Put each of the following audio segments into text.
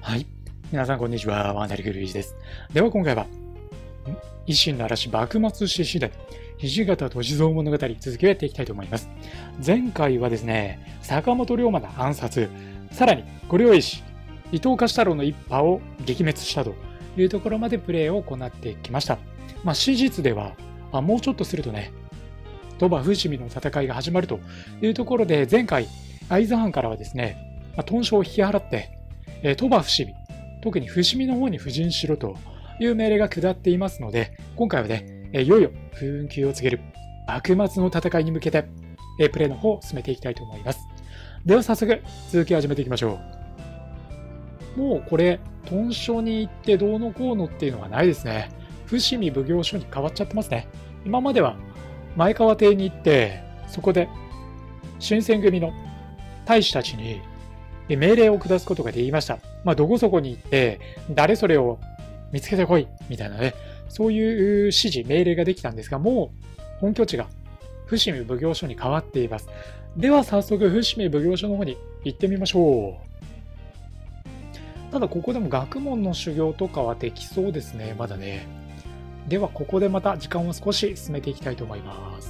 はい。皆さん、こんにちは。ワンダリクルイジです。では、今回は、維新の嵐幕末志士伝、土方歳三物語、続きをやっていきたいと思います。前回はですね、坂本龍馬の暗殺、さらに、ご両石、伊藤貸太郎の一派を撃滅したというところまでプレイを行ってきました。史実では、もうちょっとするとね、鳥羽伏見の戦いが始まるというところで、前回、会津藩からはですね、屯所を引き払って、鳥羽伏見、特に伏見の方に布陣しろという命令が下っていますので、今回はね、いよいよ紛糾を告げる幕末の戦いに向けて、プレイの方を進めていきたいと思います。では早速、続きを始めていきましょう。もうこれ、屯所に行ってどうのこうのっていうのはないですね。伏見奉行所に変わっちゃってますね。今までは前川邸に行って、そこで新選組の大使たちに命令を下すことができました。どこそこに行って、誰それを見つけてこいみたいなね、そういう指示、命令ができたんですが、もう本拠地が伏見奉行所に変わっています。では早速、伏見奉行所の方に行ってみましょう。ただ、ここでも学問の修行とかはできそうですね、まだね。では、ここでまた時間を少し進めていきたいと思います。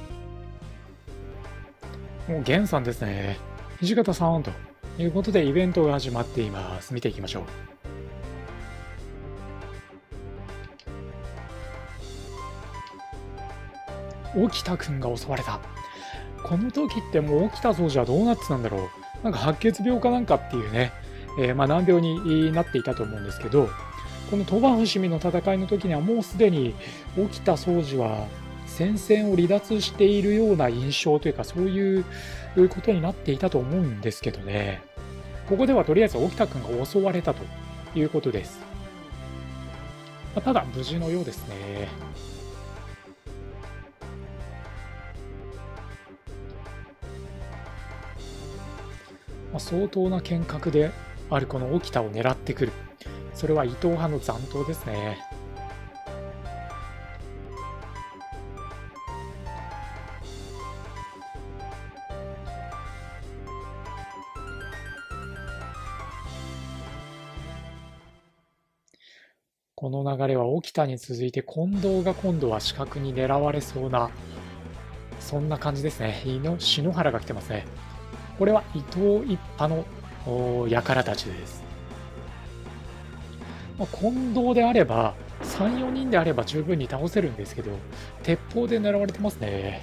もう、源さんですね。土方さんということでイベントが始まっています。見ていきましょう。沖田くんが襲われた。この時ってもう沖田総司はどうなってたんだろう。なんか白血病かなんかっていうね、難病になっていたと思うんですけど、この鳥羽伏見の戦いの時にはもうすでに沖田総司は戦線を離脱しているような印象というか、そういうことになっていたと思うんですけどね。ここではとりあえず沖田くんが襲われたということです。ただ無事のようですね。相当な剣客であるこの沖田を狙ってくる。それは伊藤派の残党ですね。この流れは沖田に続いて近藤が今度は死角に狙われそうな、そんな感じですね。篠原が来てますね。これは伊藤一派の輩たちです。近藤であれば3、4人であれば十分に倒せるんですけど、鉄砲で狙われてますね。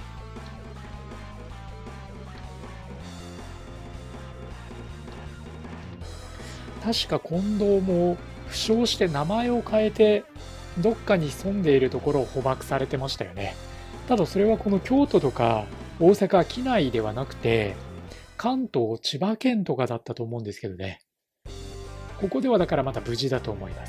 確か近藤も負傷して名前を変えてどっかに潜んでいるところを捕獲されてましたよね。ただそれはこの京都とか大阪畿内ではなくて、関東、千葉県とかだったと思うんですけどね。ここではだからまだ無事だと思います。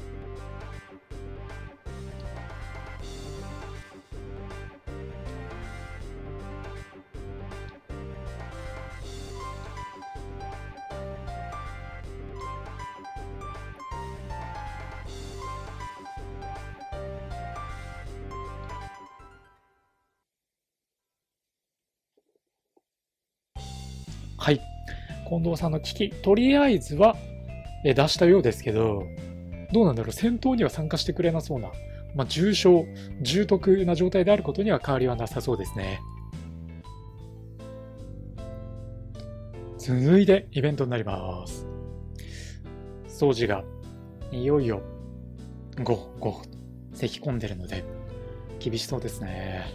はい。近藤さんの危機、とりあえずは出したようですけど、どうなんだろう、戦闘には参加してくれなそうな、重傷、重篤な状態であることには変わりはなさそうですね。続いてイベントになります。掃除がいよいよ5咳込んでるので厳しそうですね。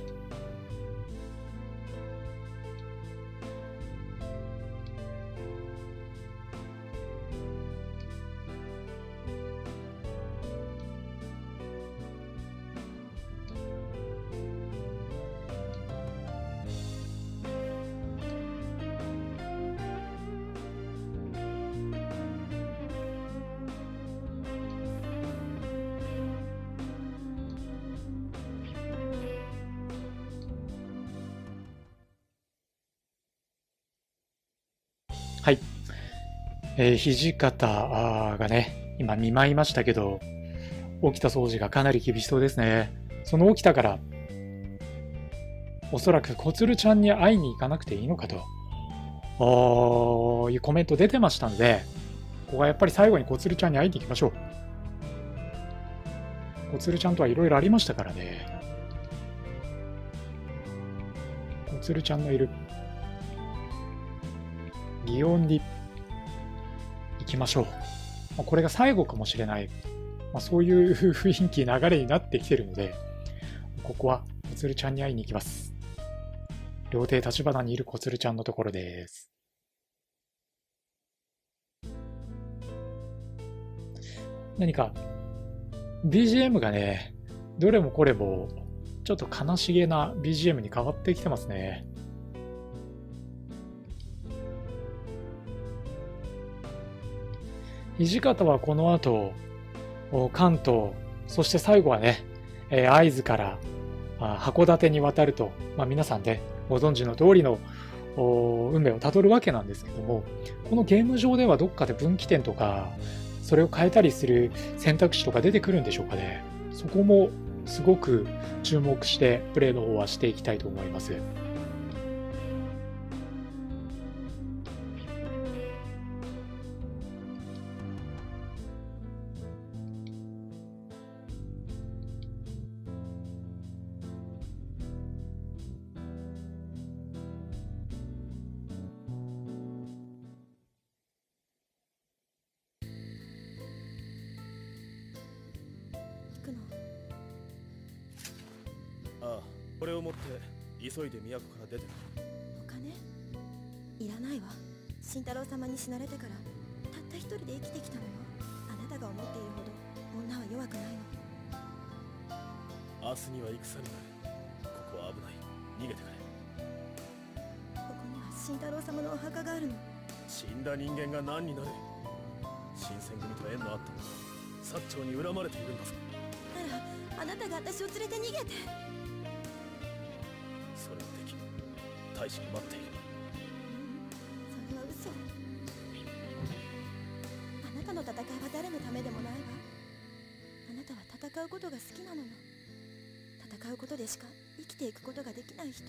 はい。土方がね、今見舞いましたけど、沖田総司がかなり厳しそうですね。その沖田から、おそらく小鶴ちゃんに会いに行かなくていいのかと、いうコメント出てましたので、 こはやっぱり最後にコツルちゃんに会いに行きましょう。コツルちゃんとはいろいろありましたからね。コツルちゃんのいる祇園に行きましょう。これが最後かもしれない、そういう雰囲気、流れになってきてるので、ここはコツルちゃんに会いに行きます。料亭立花にいるコツルちゃんのところです。何か BGM がね、どれもこれもちょっと悲しげな BGM に変わってきてますね。土方はこの後関東、そして最後はね、会津から函館に渡ると、皆さんねご存知の通りの運命をたどるわけなんですけども、このゲーム上ではどっかで分岐点とかそれを変えたりする選択肢とか出てくるんでしょうかね。そこもすごく注目してプレイの方はしていきたいと思います。 ああ、これを持って急いで都から出てくる。 お金いらないわ。慎太郎様に死なれてからたった一人で生きてきたのよ。あなたが思っているほど女は弱くないの。 明日には戦になる。ここは危ない。逃げてくれ。 ここには慎太郎様のお墓があるの。 死んだ人間が何になる。新選組と縁のあった者、薩長に恨まれているんだぞ。 ならあなたが私を連れて逃げて。 それはできる。大使が待っている。 それは嘘。あなたの戦いは誰のためでもないわ。あなたは戦うことが好きなのよ。戦うことでしか生きていくことができない人。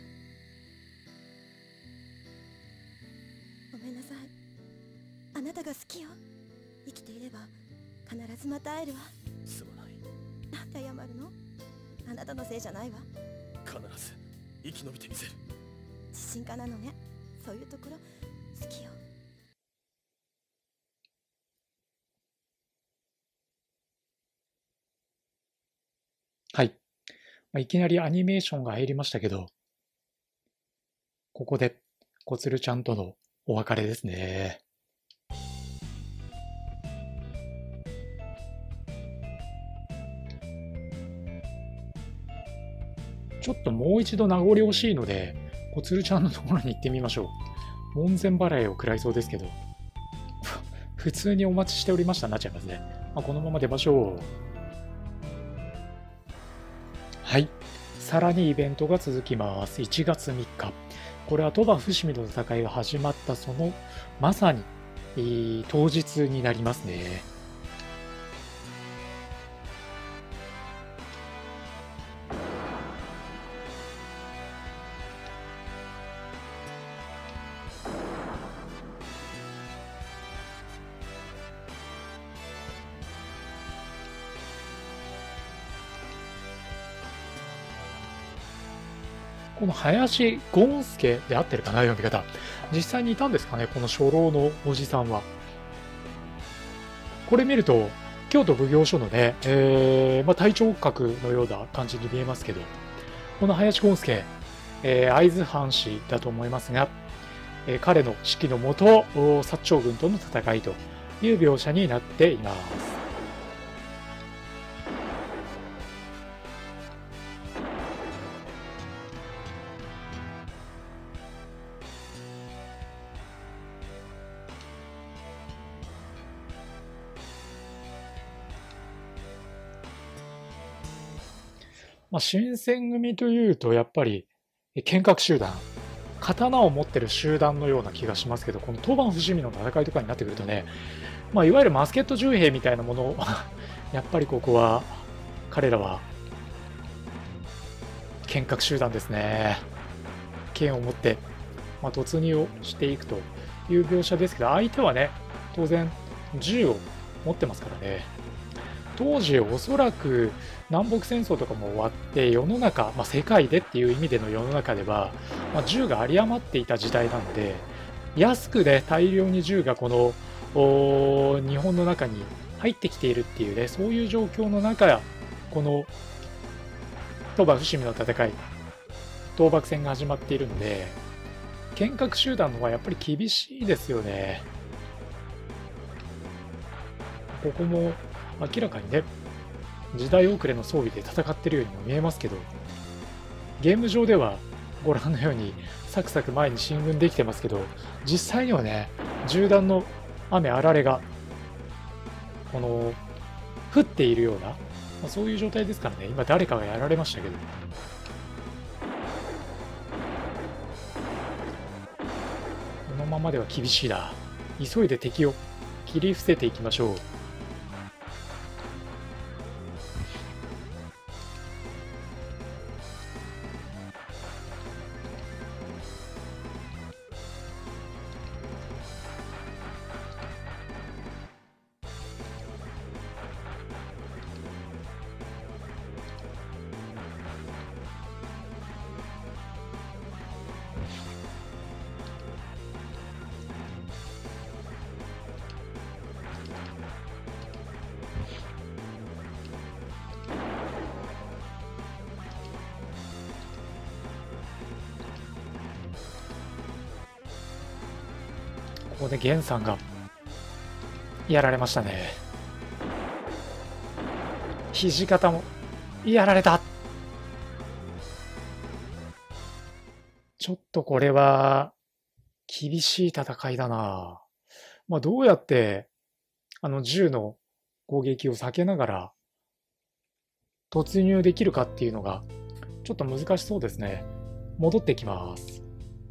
ごめんなさい。あなたが好きよ。生きていれば必ずまた会えるわ。 すまない。 なんで謝るの？あなたのせいじゃないわ。 必ず生き延びてみせる。 自信家なのね。そういうところ好きよ。 はい。いきなりアニメーションが入りましたけど、ここでコツルちゃんとのお別れですね。ちょっともう一度名残惜しいので、コツルちゃんのところに行ってみましょう。門前払いを食らいそうですけど、普通にお待ちしておりましたになっちゃいますね。このまま出ましょう。はい。さらにイベントが続きます。1月3日。これは鳥羽伏見の戦いが始まったそのまさに、当日になりますね。この林権助で合ってるかな、読み方。実際にいたんですかね、この初老のおじさんは。これ見ると、京都奉行所のね、隊長格のような感じに見えますけど、この林権助、会津藩士だと思いますが、彼の指揮のもと、薩長軍との戦いという描写になっています。新選組というと、やっぱり剣客集団、刀を持ってる集団のような気がしますけど、この当番伏見の戦いとかになってくるとね、いわゆるマスケット銃兵みたいなものをやっぱりここは、彼らは剣客集団ですね。剣を持って、突入をしていくという描写ですけど、相手はね、当然、 銃を持ってますからね。当時おそらく南北戦争とかも終わって世の中、世界でっていう意味での世の中では、銃が有り余っていた時代なので、安くね大量に銃がこの日本の中に入ってきているっていうね、そういう状況の中、この鳥羽伏見の戦い、倒幕戦が始まっているので、剣客集団の方はやっぱり厳しいですよね。ここも明らかにね、時代遅れの装備で戦ってるようにも見えますけど、ゲーム上ではご覧のようにサクサク前に進軍できてますけど、実際にはね、銃弾の雨あられがこの降っているような、そういう状態ですからね。今誰かがやられましたけど、このままでは厳しいな。急いで敵を切り伏せていきましょう。ここで源さんがやられましたね。土方もやられた。ちょっとこれは厳しい戦いだな。どうやって銃の攻撃を避けながら突入できるかっていうのがちょっと難しそうですね。戻ってきます。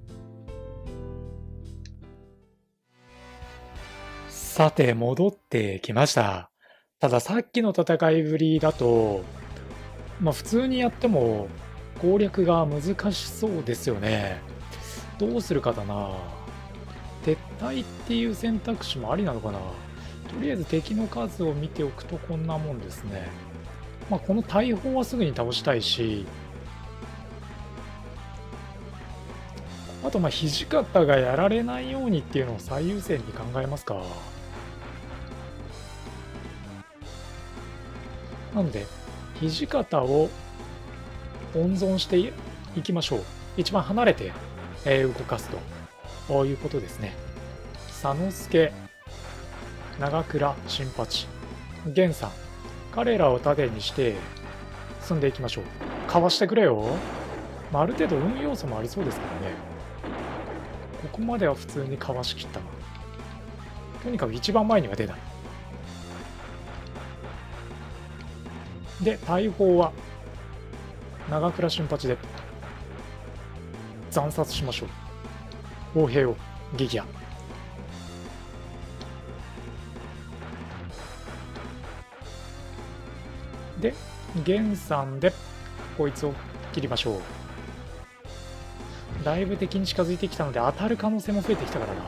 さて戻ってきました。たださっきの戦いぶりだと、普通にやっても攻略が難しそうですよね。どうするかだな。撤退っていう選択肢もありなのかな。とりあえず敵の数を見ておくとこんなもんですね。この大砲はすぐに倒したいし、あと土方がやられないようにっていうのを最優先に考えますか。なので土方を温存していきましょう。一番離れて、動かすということですね。佐之助、長倉、新八、源さん、彼らを盾にして進んでいきましょう。かわしてくれよ。ある程度運要素もありそうですからね。ここまでは普通にかわしきったな。とにかく一番前には出ない。で大砲は長倉新八で惨殺しましょう。砲兵を撃破。で源さんでこいつを切りましょう。だいぶ敵に近づいてきたので当たる可能性も増えてきたからな。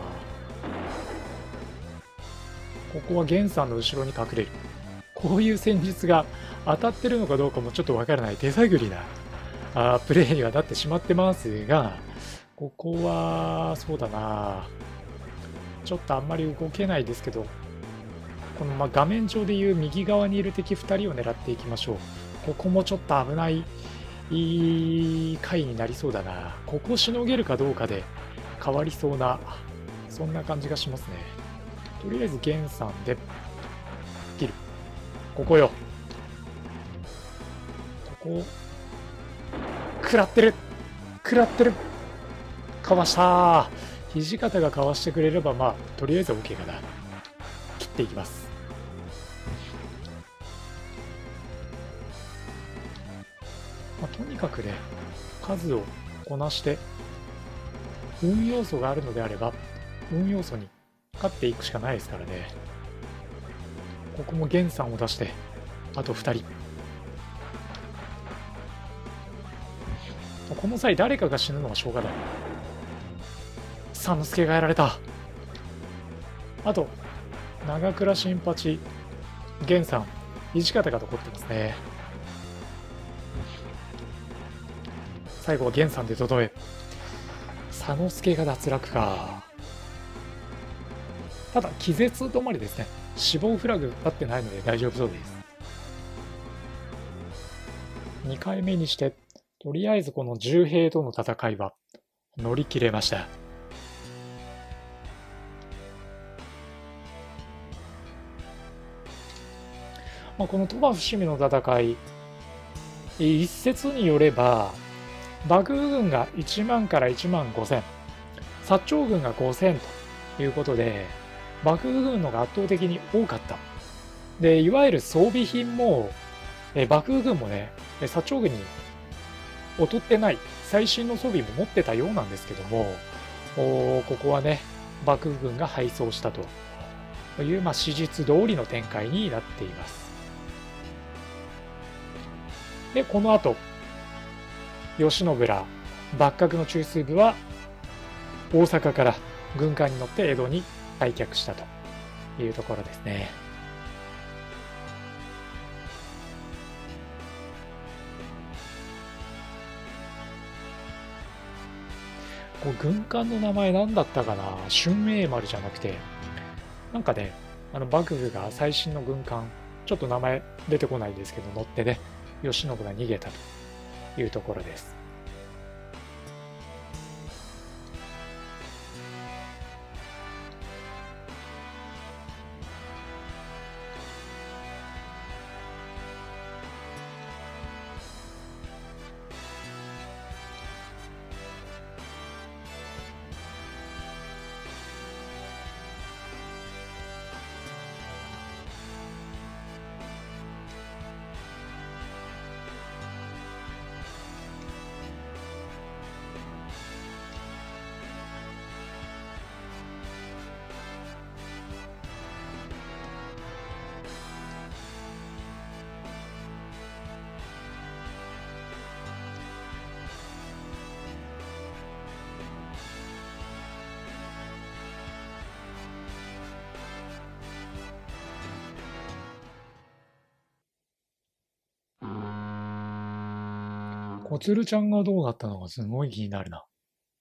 ここは源さんの後ろに隠れる。こういう戦術が当たってるのかどうかもちょっとわからない手探りなプレーにはなってしまってますが、ここはそうだな、ちょっとあんまり動けないですけど、この画面上でいう右側にいる敵2人を狙っていきましょう。ここもちょっと危ない回になりそうだな。ここしのげるかどうかで変わりそうな、そんな感じがしますね。とりあえず源さんで切る。ここよ。ここ食らってる食らってる。かわしたー。土方がかわしてくれればとりあえず OK かな。切っていきます。とにかくね、数をこなして運要素があるのであれば運要素に勝っていくしかないですからね。ここも源さんを出してあと2人。この際誰かが死ぬのはしょうがない。佐之助がやられた。あと長倉新八、源さん、土方が残ってますね。最後は源さんでとどめ。佐之助が脱落か。ただ気絶止まりですね。死亡フラグ立ってないので大丈夫そうです。2回目にして、とりあえずこの重兵との戦いは乗り切れました。この鳥羽伏見の戦い、一説によれば幕府軍が1万から1万5,000、薩長軍が5,000ということで、幕府軍のが圧倒的に多かった。で、いわゆる装備品も幕府軍もね、薩長軍に劣ってない最新の装備も持ってたようなんですけども、ここはね、幕府軍が敗走したという、史実通りの展開になっています。で、この後、慶喜ら幕閣の中枢部は大阪から軍艦に乗って江戸に退却したというところですね。軍艦の名前何だったかな。春英丸じゃなくて、なんかね、幕府が最新の軍艦、ちょっと名前出てこないですけど乗ってね、慶喜が逃げたというところです。こつるちゃんがどうなったのかすごい気になるな。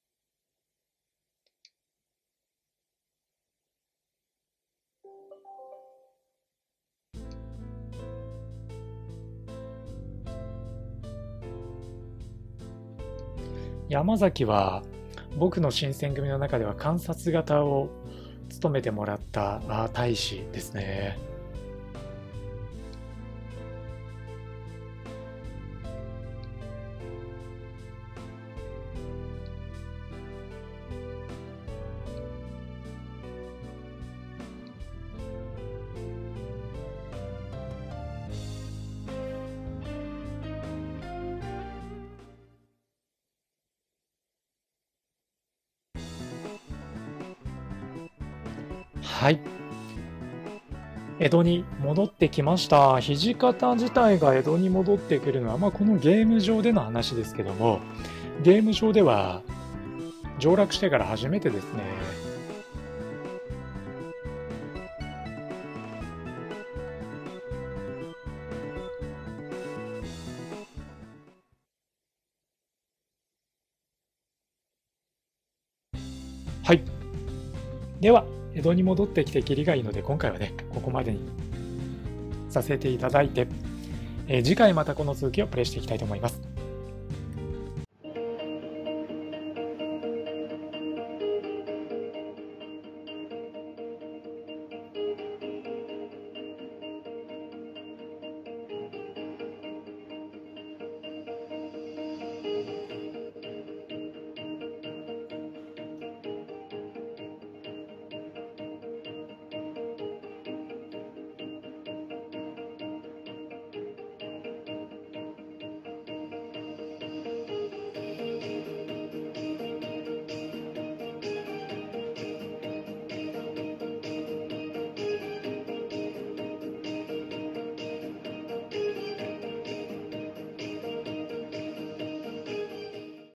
山崎は僕の新選組の中では観察型を務めてもらった大使ですね。はい。江戸に戻ってきました。土方自体が江戸に戻ってくるのは、このゲーム上での話ですけども、ゲーム上では上洛してから初めてですね。はい。では、江戸に戻ってきてキリがいいので、今回はね、ここまでにさせていただいて、次回またこの続きをプレイしていきたいと思います。